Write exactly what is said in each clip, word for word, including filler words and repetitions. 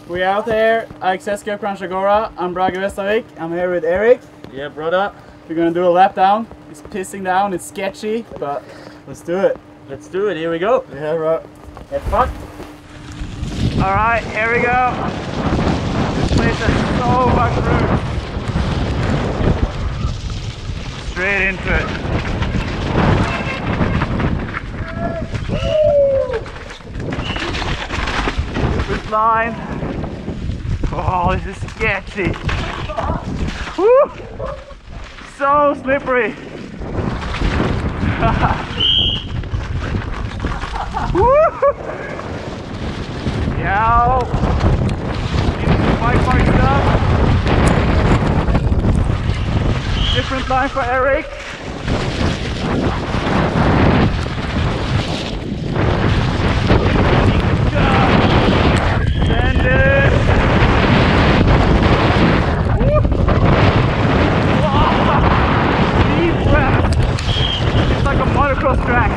We're out there, iXS Kranjska Gora. I'm Brage Vestavik. I'm here with Erik. Yeah, brother. We're gonna do a lap down. It's pissing down, it's sketchy, but let's do it. Let's do it, here we go. Yeah, bro. Get fucked. Alright, here we go. This place has so much room. Straight into it. Different line. Oh, this is sketchy. Woo! So slippery. Woo! Yeah. Bike park stuff. Different line for Erik. Send it. Woo! Wow. Deep breath. It's like a motocross track.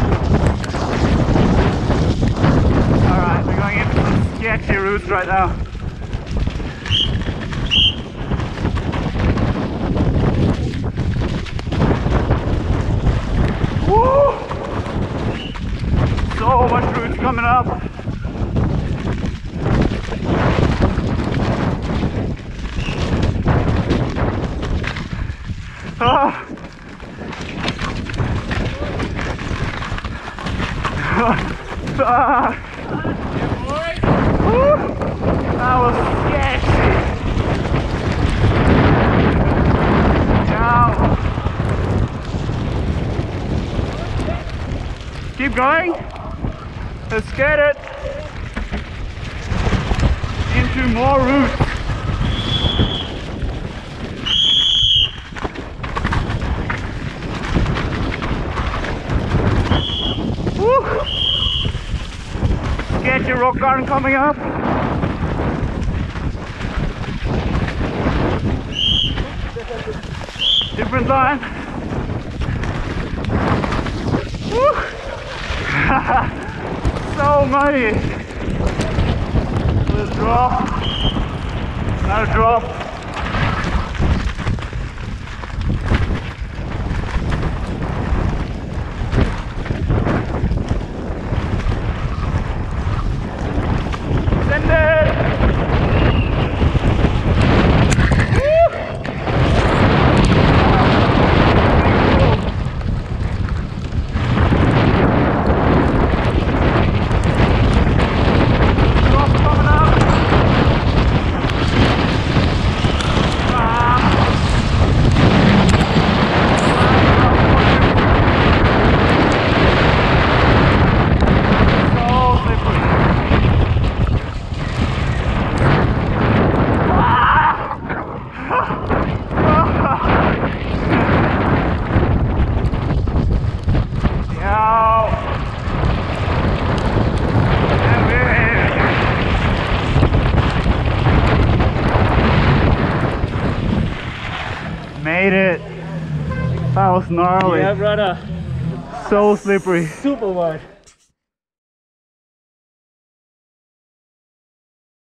Alright, we're going into some sketchy routes right now. Woo! So much roots coming up. Ah. Ah. Woo! That was sketchy. Now. Keep going. Let's get it into more roots. Woo! Sketchy rock garden coming up. Different line. Woo! So muddy. Let's drop. Another drop. Send it. Made it. That was gnarly. Yeah, brother. So slippery. Super wide.